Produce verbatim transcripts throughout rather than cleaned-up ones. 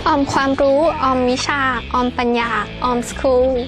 ออมความรู้ออมวิชาออมปัญญาออมสคูล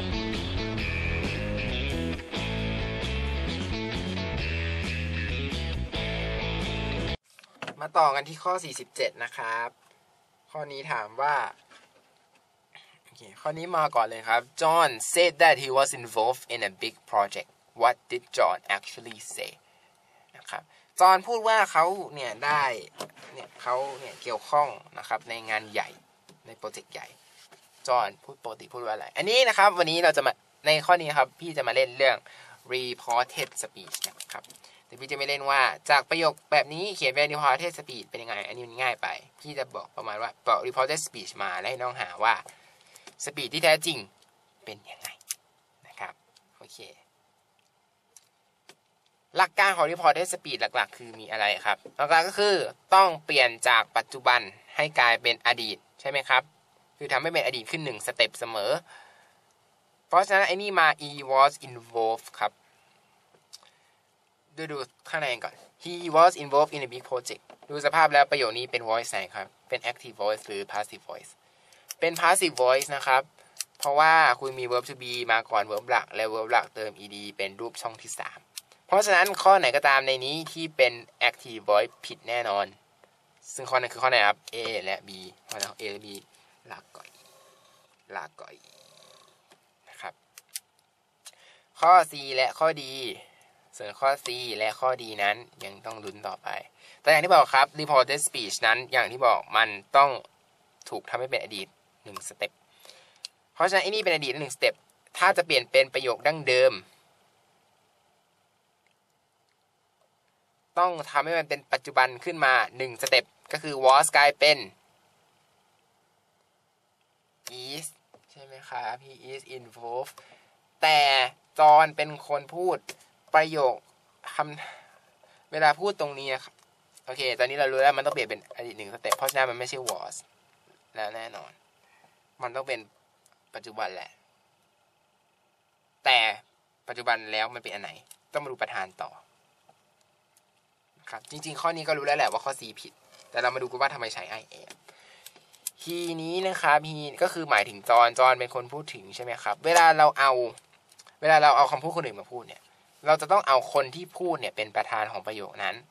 มาต่อกันที่ข้อสี่สิบเจ็ดนะครับข้อนี้ถามว่าโอเคข้อนี้มาก่อนเลยครับ John said that he was involved in a big project what did John actually say นะครับจอห์นพูดว่าเขาเนี่ยได้เนี่ยเขาเนี่ยเกี่ยวข้องนะครับในงานใหญ่ในโปรเจกต์ใหญ่จอห์นพูดปกติพูดว่าอะไรอันนี้นะครับวันนี้เราจะมาในข้อนี้ครับพี่จะมาเล่นเรื่อง reported speech นะครับแต่พี่จะไม่เล่นว่าจากประโยคแบบนี้เขียนเป็น reported speech เป็นยังไงอันนี้มันง่ายไปพี่จะบอกประมาณว่าบอก reported speech มาแล้วให้น้องหาว่า speech ที่แท้จริงเป็นยังไงนะครับโอเคหลักการของ reported speech หลักๆคือมีอะไรครับหลักๆก็คือต้องเปลี่ยนจากปัจจุบันให้กลายเป็นอดีตใช่ไหมครับคือทำให้เป็นอดีตขึ้นหนึ่งสเต็ปเสมอเพราะฉะนั้นไอ้นี่มา he was involved ครับดูดูข้างในก่อน he was involved in a big project ดูสภาพแล้วประโยคนี้เป็น voice ไหนครับเป็น active voice หรือ passive voice เป็น passive voice นะครับเพราะว่าคุณมี verb to be มาก่อน verb หลักและ verb หลักเติม ed เป็นรูปช่องที่สามเพราะฉะนั้นข้อไหนก็ตามในนี้ที่เป็น active voice ผิดแน่นอนซึ่งข้อนั้นคือข้อไหนครับ A และ B ข้อนั้น A และ B ลาก่อยลาก่อยนะครับข้อ C และข้อ D ส่วนข้อ C และข้อ D นั้นยังต้องลุ้นต่อไปแต่อย่างที่บอกครับ reported speech นั้นอย่างที่บอกมันต้องถูกทำให้เป็นอดีตหนึ่งสเต็ปเพราะฉะนั้นไอ้นี่เป็นอดีตหนึ่งสเต็ปถ้าจะเปลี่ยนเป็นประโยคดั้งเดิมต้องทำให้มันเป็นปัจจุบันขึ้นมาหนึ่งสเต็ปก็คือ was กลายเป็น is ใช่ไหมครับ he is involved แต่จอห์นเป็นคนพูดประโยคคำเวลาพูดตรงนี้ครับโอเคตอนนี้เรารู้แล้วมันต้องเปลี่ยนเป็นอดีตหนึ่งสเต็ปเพราะฉะนั้นมันไม่ใช่ was แล้วแน่นอนมันต้องเป็นปัจจุบันแหละแต่ปัจจุบันแล้วมันเป็นอันไหนต้องมาดูประธานต่อครับจริงๆข้อนี้ก็รู้แล้วแหละว่าข้อ C ผิดแต่เรามาดูกันว่าทำไมใช้ I am he นี้นะครับ he ก็คือหมายถึงจอห์นจอห์นเป็นคนพูดถึงใช่ไหมครับเวลาเราเอาเวลาเราเอาคำพูดคนอื่นมาพูดเนี่ยเราจะต้องเอาคนที่พูดเนี่ยเป็นประธานของประโยคนั้น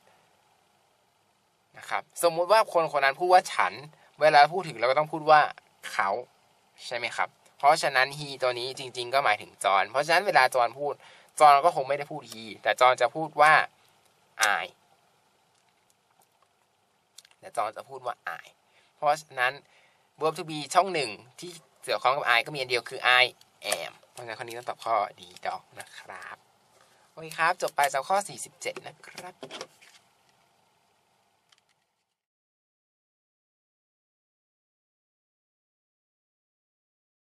นะครับสมมุติว่าคนคนนั้นพูดว่าฉันเวลาพูดถึงเราก็ต้องพูดว่าเขาใช่ไหมครับเพราะฉะนั้น he ตัวนี้จริงๆก็หมายถึงจอห์นเพราะฉะนั้นเวลาจอห์นพูดจอห์นก็คงไม่ได้พูด he แต่จอห์นจะพูดว่า Iแต่จอห์นจะพูดว่า I เพราะฉะนั้น verb to be ช่องหนึ่งที่เกี่ยวข้องกับ I ก็มีอันเดียวคือ I am เพราะฉะนั้นข้อนี้ต้องตอบข้อ D ดอกนะครับโอเคครับจบไปจากข้อสี่สิบเจ็ดนะครับ